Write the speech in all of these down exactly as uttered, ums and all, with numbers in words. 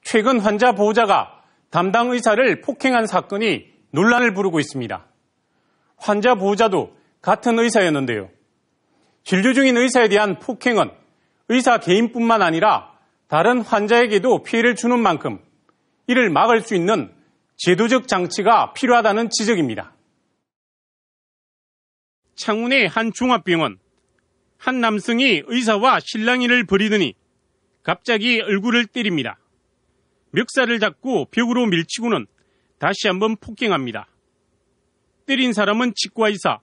최근 환자 보호자가 담당 의사를 폭행한 사건이 논란을 부르고 있습니다. 환자 보호자도 같은 의사였는데요. 진료 중인 의사에 대한 폭행은 의사 개인뿐만 아니라 다른 환자에게도 피해를 주는 만큼 이를 막을 수 있는 제도적 장치가 필요하다는 지적입니다. 창원의 한 종합병원. 한 남성이 의사와 실랑이를 벌이더니 갑자기 얼굴을 때립니다. 멱살을 잡고 벽으로 밀치고는 다시 한번 폭행합니다. 때린 사람은 치과의사.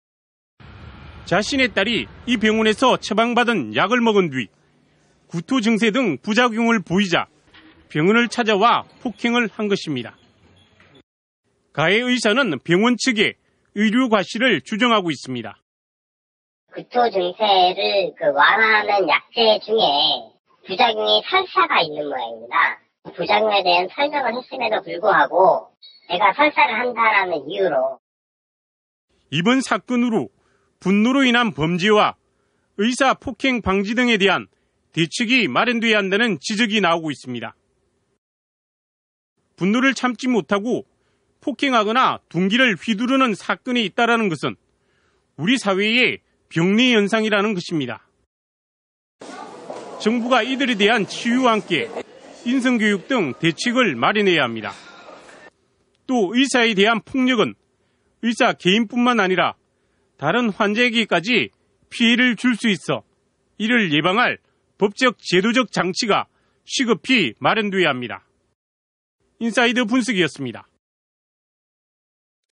자신의 딸이 이 병원에서 처방받은 약을 먹은 뒤 구토 증세 등 부작용을 보이자 병원을 찾아와 폭행을 한 것입니다. 가해 의사는 병원 측에 의료 과실을 주장하고 있습니다. 구토 증세를 그 완화하는 약제 중에 부작용이 설사가 있는 모양입니다. 부작용에 대한 설명을 했음에도 불구하고 내가 설사를 한다라는 이유로 이번 사건으로 분노로 인한 범죄와 의사 폭행 방지 등에 대한 대책이 마련돼야 한다는 지적이 나오고 있습니다. 분노를 참지 못하고 폭행하거나 둔기를 휘두르는 사건이 있다는 것은 우리 사회의 병리 현상이라는 것입니다. 정부가 이들에 대한 치유와 함께 인성교육 등 대책을 마련해야 합니다. 또 의사에 대한 폭력은 의사 개인뿐만 아니라 다른 환자에게까지 피해를 줄 수 있어 이를 예방할 법적 제도적 장치가 시급히 마련돼야 합니다. 인사이드 분석이었습니다.